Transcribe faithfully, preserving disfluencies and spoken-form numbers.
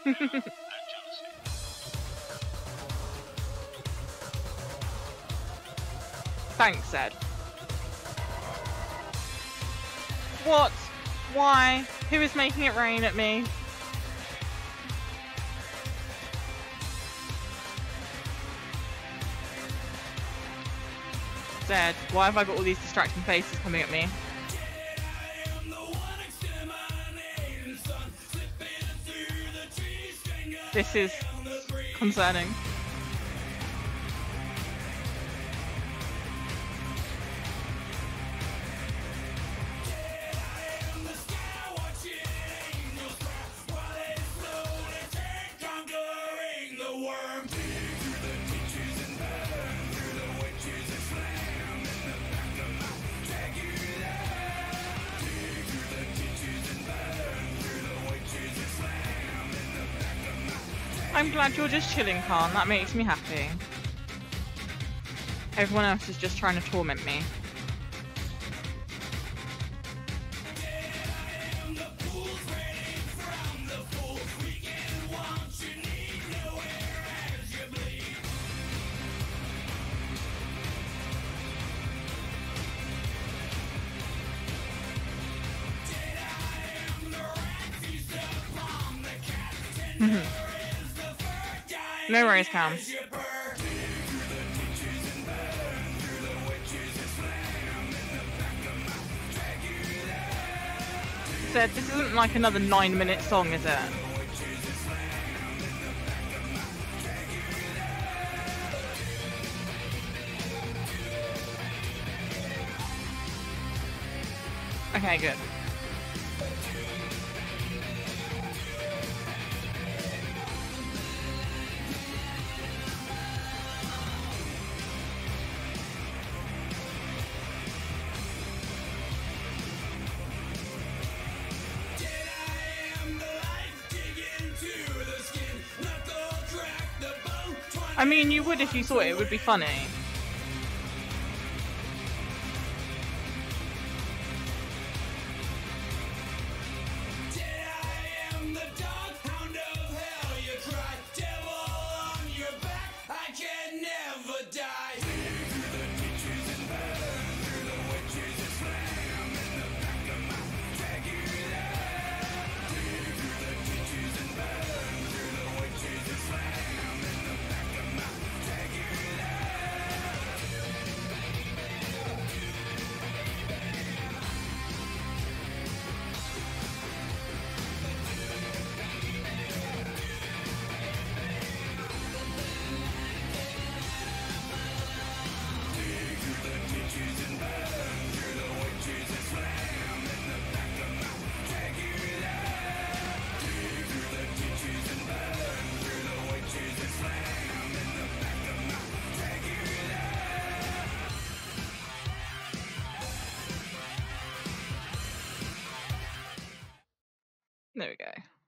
Thanks, Zed. What? Why? Who is making it rain at me? Zed, why have I got all these distracting faces coming at me? This is concerning. I'm glad you're just chilling, Khan. That makes me happy. Everyone else is just trying to torment me. No worries, Cam. Said this isn't like another nine minute song, is it? Okay, good. I mean, you would if you thought it would be funny. There we go.